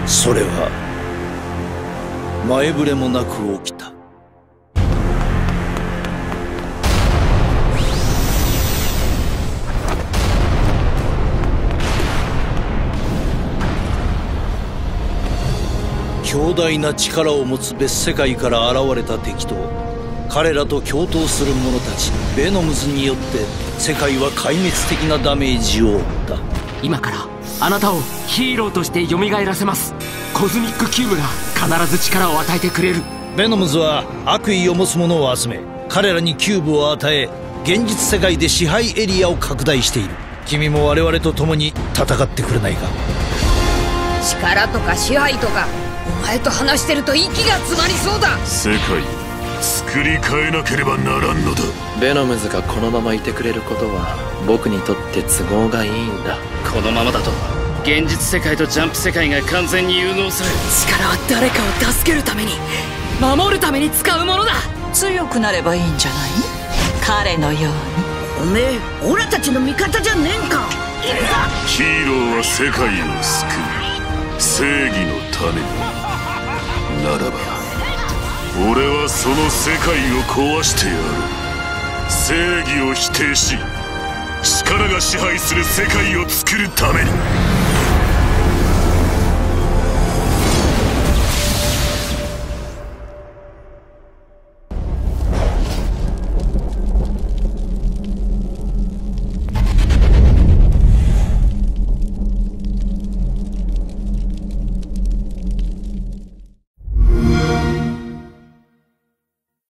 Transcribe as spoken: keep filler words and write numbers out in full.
それは前触れもなく起きた。強大な力を持つ別世界から現れた敵と彼らと共闘する者たちベノムズによって世界は壊滅的なダメージを負った。 今からあなたをヒーローとして蘇らせます。コズミックキューブが必ず力を与えてくれる。 ベノムズは悪意を持つ者を集め彼らにキューブを与え現実世界で支配エリアを拡大している。君も我々と共に戦ってくれないか。 力とか支配とかお前と話してると息が詰まりそうだ。 世界作り変えなければならんのだ。 ベノムズがこのままいてくれることは僕にとって都合がいいんだ。 このままだと現実世界とジャンプ世界が完全に融合する。 力は誰かを助けるために守るために使うものだ。 強くなればいいんじゃない？彼のように。 おめえオラたちの味方じゃねえんか。 ヒーローは世界を救う正義のためにならば俺はその世界を壊してやる。正義を否定し力が支配する世界を作るために。